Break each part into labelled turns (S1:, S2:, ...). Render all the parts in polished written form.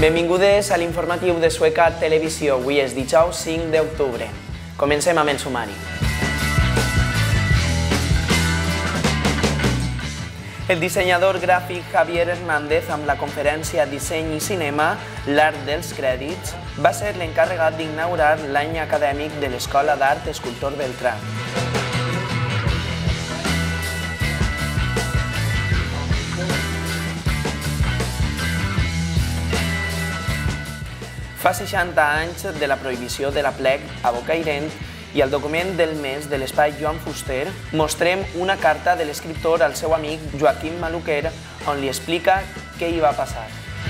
S1: Benvingudes a l'informatiu de Sueca Televisió. Avui és dijous 5 d'octubre. Comencem amb el sumari. El dissenyador gràfic Javier Hernández, amb la conferència Disseny i Cinema, l'Art dels Crèdits, va ser l'encarregat d'inaugurar l'any acadèmic de l'Escola d'Art Escultor Beltrán. Fa 60 anys de la prohibició de la plec a Bocairent i al document del mes de l'espai Joan Fuster mostrem una carta de l'escriptor al seu amic Joaquim Maluquer on li explica què hi va passar.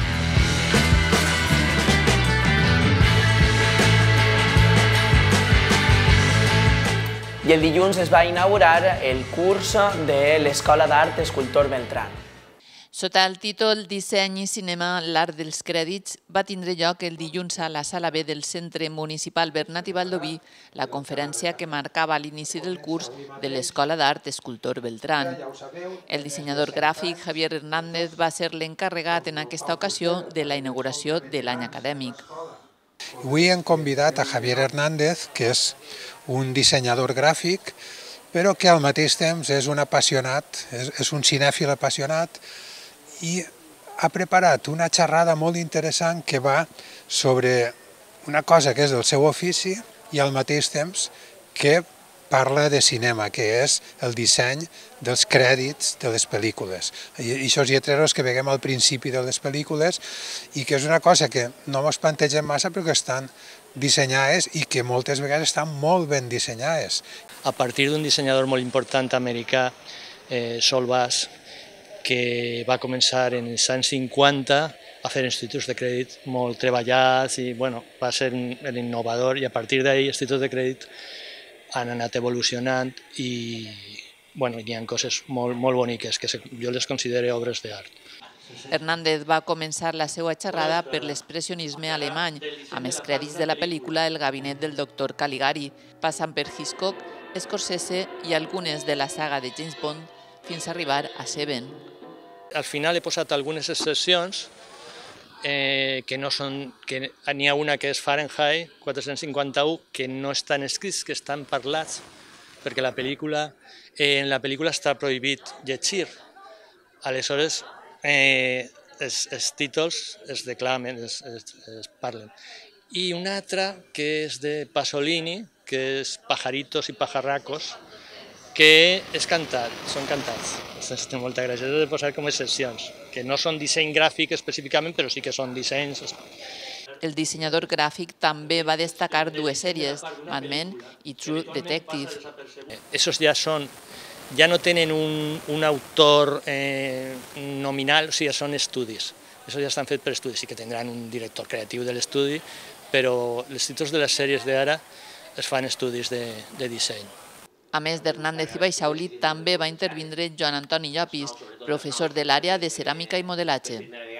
S1: I el dilluns es va inaugurar el curs de l'Escola d'Art Escultor Beltrán.
S2: Sota el títol Disseny i Cinema, l'Art dels Crèdits, va tindre lloc el dilluns a la Sala B del Centre Municipal Bernat i Baldoví la conferència que marcava l'inici del curs de l'Escola d'Art Escultor Beltrán. El dissenyador gràfic Javier Hernández va ser l'encarregat en aquesta ocasió de la inauguració de l'any acadèmic.
S3: Avui hem convidat a Javier Hernández, que és un dissenyador gràfic, però que al mateix temps és un apassionat, és un cinèfil apassionat, i ha preparat una xerrada molt interessant que va sobre una cosa que és del seu ofici i al mateix temps que parla de cinema, que és el disseny dels crèdits de les pel·lícules. I aquests lletreros que veiem al principi de les pel·lícules i que és una cosa que no ens plantegem massa però que estan dissenyades i que moltes vegades estan molt ben dissenyades.
S4: A partir d'un dissenyador molt important americà, Sol Bass, que va començar en els anys 50 a fer instituts de crèdit molt treballats i va ser l'innovador i a partir d'ahir els instituts de crèdit han anat evolucionant i hi ha coses molt boniques que jo les considero obres d'art.
S2: Hernández va començar la seva xerrada per l'expressionisme alemany, amb els crèdits de la pel·lícula El gabinet del doctor Caligari, passant per Hitchcock, Scorsese i algunes de la saga de James Bond fins a arribar a Seven.
S4: Al final he posat algunes excepcions, que no són, n'hi ha una que és Fahrenheit 451, que no estan escrits, que estan parlats, perquè en la pel·lícula està prohibit llegir. Aleshores, els títols es declamen, es parlen. I una altra que és de Pasolini, que és Pajaritos i Pajarracos, que és cantat, són cantats. Té molta gràcia, he de posar com excepcions, que no són disseny gràfic específicament, però sí que són dissenys.
S2: El dissenyador gràfic també va destacar dues sèries, Mad Men i True Detective.
S4: Esos ja no tenen un autor nominal, o sigui, són estudis. Esos ja estan fets per estudis, sí que tindran un director creatiu de l'estudi, però els títols de les sèries d'ara es fan estudis de disseny.
S2: A més d'Hernández i Baixauli, també va intervindre Joan Antoni Llopis, professor de l'àrea de ceràmica i modelatge.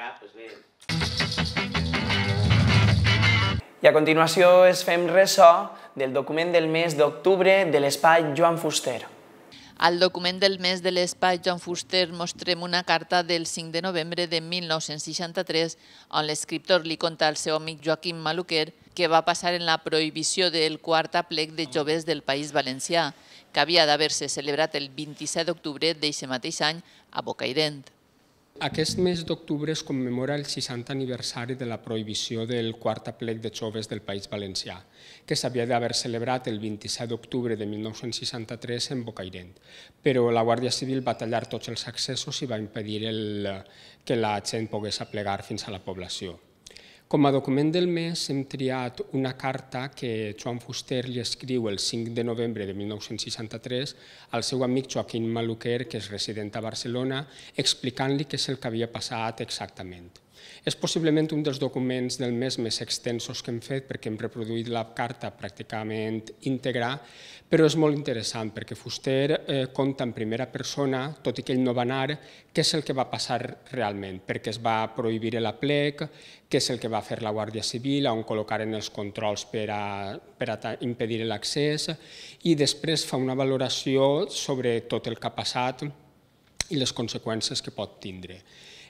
S1: I a continuació es fem ressò del document del mes d'octubre de l'espai Joan Fuster.
S2: Al document del mes de l'espai Joan Fuster mostrem una carta del 5 de novembre de 1963 on l'escriptor li conta al seu amic Joaquim Maluquer que va passar en la prohibició del quart aplec de joves del País Valencià, que havia d'haver-se celebrat el 27 d'octubre d'aquest mateix any a Bocairent.
S5: Aquest mes d'octubre es commemora el 60 aniversari de la prohibició del quart aplec de joves del País Valencià, que s'havia d'haver celebrat el 27 d'octubre de 1963 en Bocairent, però la Guàrdia Civil va tallar tots els accessos i va impedir que la gent pogués aplegar fins a la població. Com a document del mes hem triat una carta que Joan Fuster li escriu el 5 de novembre de 1963 al seu amic Joaquim Maluquer, que és resident a Barcelona, explicant-li què és el que havia passat exactament. És possiblement un dels documents del mes més extensos que hem fet perquè hem reproduït la carta pràcticament íntegra, però és molt interessant perquè Fuster conta en primera persona, tot i que ell no va anar, què és el que va passar realment, perquè es va prohibir l'aplec, què és el que va fer la Guàrdia Civil, on col·locaren els controls per a impedir l'accés, i després fa una valoració sobre tot el que ha passat i les conseqüències que pot tindre.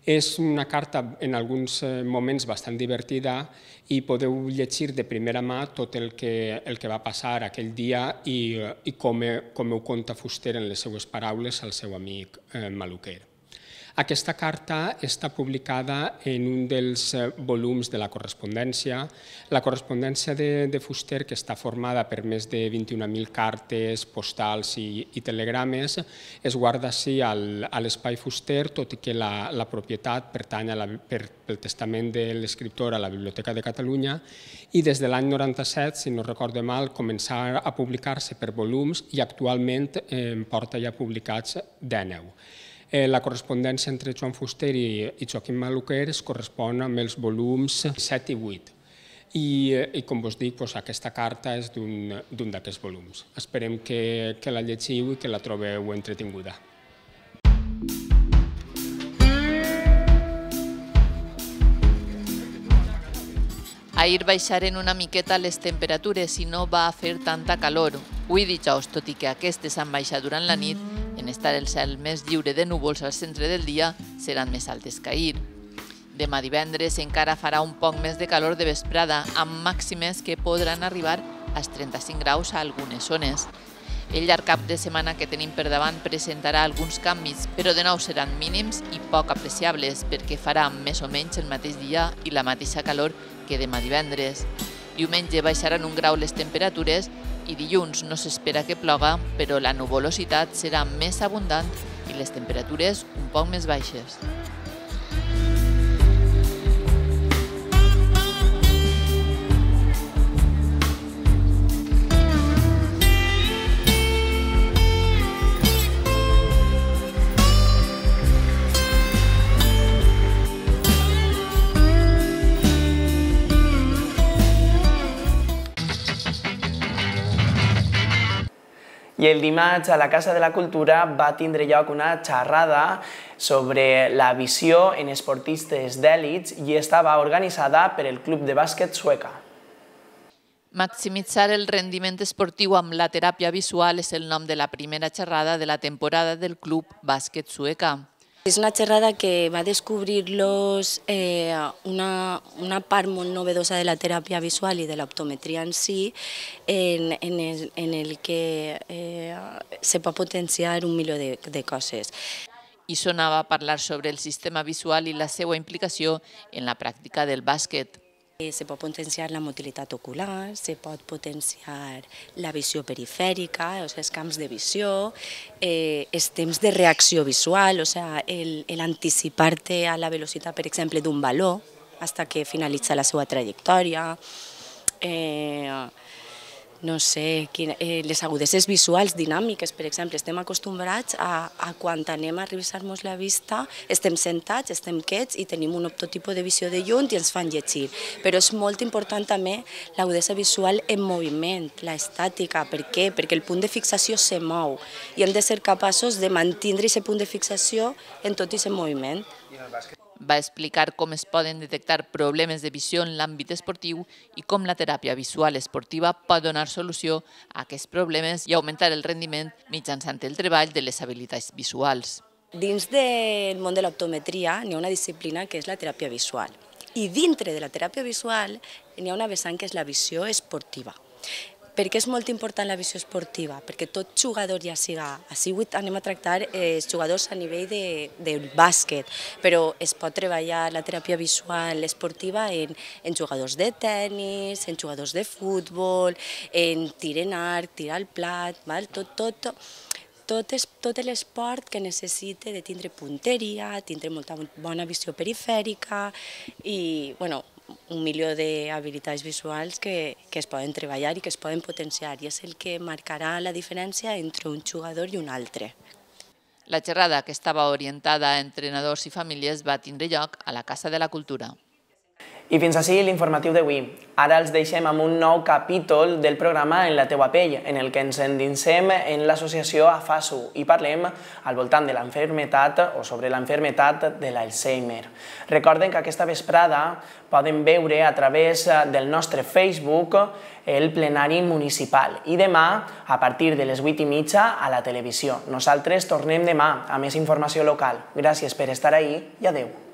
S5: És una carta en alguns moments bastant divertida i podeu llegir de primera mà tot el que va passar aquell dia i com ho conta Fuster en les seues paraules al seu amic Maluquer. Aquesta carta està publicada en un dels volums de la correspondència. La correspondència de Fuster, que està formada per més de 21.000 cartes, postals i telegrames, es guarda així a l'espai Fuster, tot i que la propietat pertany pel testament de l'escriptor a la Biblioteca de Catalunya, i des de l'any 97, si no recorde mal, començà a publicar-se per volums i actualment porta ja publicats 19. La correspondència entre Joan Fuster i Joaquim Maluquer es correspon amb els volums 7 i 8. I com vos dic, aquesta carta és d'un d'aquests volums. Esperem que la llegiu i que la trobeu entretinguda.
S2: Ahir baixaren una miqueta les temperatures i no va fer tanta calor. Avui dijous, tot i que aquestes han baixat durant la nit, en estar el cel més lliure de núvols al centre del dia, seran més altes que ahir. Demà divendres encara farà un poc més de calor de vesprada, amb màximes que podran arribar als 35 graus a algunes zones. El llarg cap de setmana que tenim per davant presentarà alguns canvis, però de nou seran mínims i poc apreciables, perquè farà més o menys el mateix dia i la mateixa calor que demà divendres. Diumenge baixaran un grau les temperatures i dilluns no s'espera que ploga, però la nuvolositat serà més abundant i les temperatures un poc més baixes.
S1: I el dimarts a la Casa de la Cultura va tindre lloc una xerrada sobre la visió en esportistes d'èlits i estava organitzada per el Club de Bàsquet Sueca.
S2: Maximitzar el rendiment esportiu amb la teràpia visual és el nom de la primera xerrada de la temporada del Club Bàsquet Sueca.
S6: És una xerrada que va descobrir-los una part molt novedosa de la teràpia visual i de l'optometria en si, en el que se pot potenciar un milió de coses.
S2: I sonava a parlar sobre el sistema visual i la seva implicació en la pràctica del bàsquet.
S6: Se pot potenciar la motilitat ocular, se pot potenciar la visió perifèrica, els camps de visió, els temps de reacció visual, l'anticipar-te a la velocitat, per exemple, d'un baló fins que finalitza la seva trajectòria, no sé, les agudesses visuals dinàmiques, per exemple, estem acostumbrats a quan anem a revisar-nos la vista, estem sentats, estem quiets i tenim un optotipus de visió de lluny i ens fan llegir. Però és molt important també l'agudesa visual en moviment, l'estàtica. Per què? Perquè el punt de fixació se mou i hem de ser capaços de mantenir aquest punt de fixació en tot aquest moviment.
S2: Va explicar com es poden detectar problemes de visió en l'àmbit esportiu i com la teràpia visual esportiva pot donar solució a aquests problemes i augmentar el rendiment mitjançant el treball de les habilitats visuals.
S6: Dins del món de l'optometria n'hi ha una disciplina que és la teràpia visual i dintre de la teràpia visual n'hi ha una vessant que és la visió esportiva. Per què és molt important la visió esportiva? Perquè tot jugador, ja siga, així anem a tractar els jugadors a nivell del bàsquet, però es pot treballar la teràpia visual esportiva en jugadors de tennis, en jugadors de futbol, en tir en arc, tir al plat, tot l'esport que necessita de tindre punteria, tindre molta bona visió perifèrica i, un milió d'habilitats visuals que es poden treballar i que es poden potenciar i és el que marcarà la diferència entre un jugador i un altre.
S2: La xerrada, que estava orientada a entrenadors i famílies, va tindre lloc a la Casa de la Cultura.
S1: I fins ací l'informatiu d'avui. Ara els deixem amb un nou capítol del programa En la teua pell, en el que ens endinsem en l'associació AFASU i parlem al voltant de l'enfermetat o sobre l'enfermetat de l'Alzheimer. Recorden que aquesta vesprada poden veure a través del nostre Facebook el plenari municipal i demà a partir de les 8:30 a la televisió. Nosaltres tornem demà a més informació local. Gràcies per estar ahí i adeu.